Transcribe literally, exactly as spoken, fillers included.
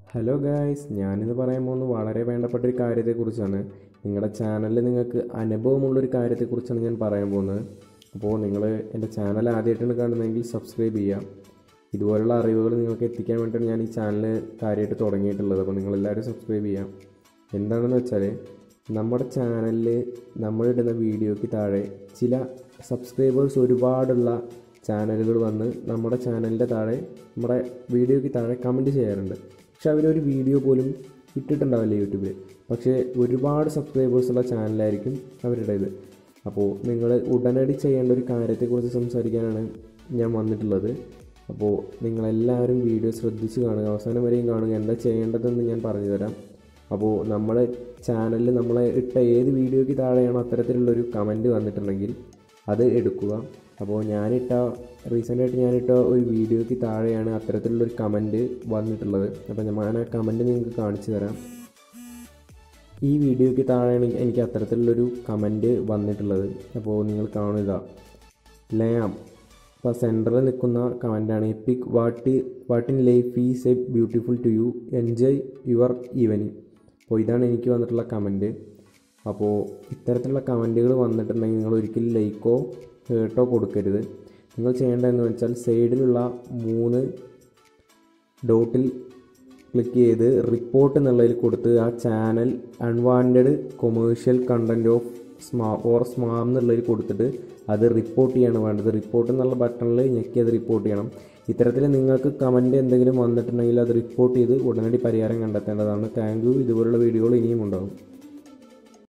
Hello guys, ഞാനിന്ന് പറയാൻ പോകുന്നത് വളരെ വേണ്ടപ്പെട്ട ഒരു കാര്യത്തെക്കുറിച്ചാണ്. നിങ്ങളുടെ ചാനലിൽ നിങ്ങൾക്ക് അനുഭവമുള്ളൊരു കാര്യത്തെക്കുറിച്ചാണ് ഞാൻ പറയാൻ പോകുന്നത്. അപ്പോൾ നിങ്ങൾ എൻ്റെ ചാനൽ ആദ്യമായിട്ടാണ് കാണുന്നതെങ്കിൽ സബ്സ്ക്രൈബ് ചെയ്യാം. ഇതുപോലുള്ള അറിവുകൾ നിങ്ങൾക്ക് എത്തിക്കാൻ വേണ്ടിയിട്ടാണ് ഞാൻ ഈ ചാനൽ കാര്യമായിട്ട് തുടങ്ങിയിട്ടുള്ളത്. അപ്പോൾ നിങ്ങളെല്ലാവരും സബ്സ്ക്രൈബ് ചെയ്യാം. എന്താണെന്ന് വെച്ചാൽ, നമ്മുടെ ചാനലിൽ നമ്മളിടുന്ന വീഡിയോയ്ക്ക് താഴെ ചില സബ്സ്ക്രൈബേഴ്സ് ഒരുപാടുള്ള ചാനലുകൾ വന്ന് നമ്മുടെ ചാനലിൻ്റെ താഴെ നമ്മുടെ വീഡിയോയ്ക്ക് താഴെ കമൻറ്റ് ചെയ്യാറുണ്ട്. പക്ഷെ അവരൊരു വീഡിയോ പോലും ഇട്ടിട്ടുണ്ടാവില്ല യൂട്യൂബിൽ. പക്ഷേ ഒരുപാട് സബ്സ്ക്രൈബേഴ്സുള്ള ചാനലായിരിക്കും അവരുടേത്. അപ്പോൾ നിങ്ങൾ ഉടനടി ചെയ്യേണ്ട ഒരു കാര്യത്തെക്കുറിച്ച് സംസാരിക്കാനാണ് ഞാൻ വന്നിട്ടുള്ളത്. അപ്പോൾ നിങ്ങളെല്ലാവരും വീഡിയോ ശ്രദ്ധിച്ച് കാണുക, അവസാനം വരെയും കാണുക. എന്താ ചെയ്യേണ്ടതെന്ന് ഞാൻ പറഞ്ഞു തരാം. അപ്പോൾ നമ്മുടെ ചാനലിൽ നമ്മളെ ഇട്ട ഏത് വീഡിയോയ്ക്ക് താഴെയാണോ അത്തരത്തിലുള്ളൊരു കമൻറ്റ് വന്നിട്ടുണ്ടെങ്കിൽ അത് എടുക്കുക. അപ്പോൾ ഞാനിട്ട റീസെൻ്റായിട്ട് ഞാനിട്ട ഒരു വീഡിയോയ്ക്ക് താഴെയാണ് അത്തരത്തിലുള്ളൊരു കമൻറ്റ് വന്നിട്ടുള്ളത്. അപ്പോൾ ഞാൻ ആ കമൻറ്റ് നിങ്ങൾക്ക് കാണിച്ചു തരാം. ഈ വീഡിയോയ്ക്ക് താഴെയാണ് എനിക്ക് അത്തരത്തിലുള്ളൊരു കമൻറ്റ് വന്നിട്ടുള്ളത്. അപ്പോൾ നിങ്ങൾ കാണുക, ലാം. അപ്പോൾ സെൻറ്ററിൽ നിൽക്കുന്ന കമൻറ്റാണ്. Epic what what in life is a beautiful to you, enjoy your evening. അപ്പോൾ ഇതാണ് എനിക്ക് വന്നിട്ടുള്ള കമൻറ്റ്. അപ്പോൾ ഇത്തരത്തിലുള്ള കമൻറ്റുകൾ വന്നിട്ടുണ്ടെങ്കിൽ നിങ്ങൾ ഒരിക്കലും ലൈക്കോ ഹേർട്ടോ കൊടുക്കരുത്. നിങ്ങൾ ചെയ്യേണ്ടതെന്ന് വെച്ചാൽ സൈഡിലുള്ള മൂന്ന് ഡോട്ടിൽ ക്ലിക്ക് ചെയ്ത് റിപ്പോർട്ട് എന്നുള്ളതിൽ കൊടുത്ത് ആ channel unwanted commercial content of സ്മാ ഓർ സ്മാം എന്നുള്ളതിൽ കൊടുത്തിട്ട് അത് റിപ്പോർട്ട് ചെയ്യാണ് വേണ്ടത്. റിപ്പോർട്ട് എന്നുള്ള ബട്ടണിൽ ഞെക്കി അത് റിപ്പോർട്ട് ചെയ്യണം. ഇത്തരത്തിൽ നിങ്ങൾക്ക് കമൻറ്റ് എന്തെങ്കിലും വന്നിട്ടുണ്ടെങ്കിൽ അത് റിപ്പോർട്ട് ചെയ്ത് ഉടനടി പരിഹാരം കണ്ടെത്തേണ്ടതാണ്. Thank you. ഇതുപോലുള്ള വീഡിയോകൾ ഇനിയും ഉണ്ടാകും.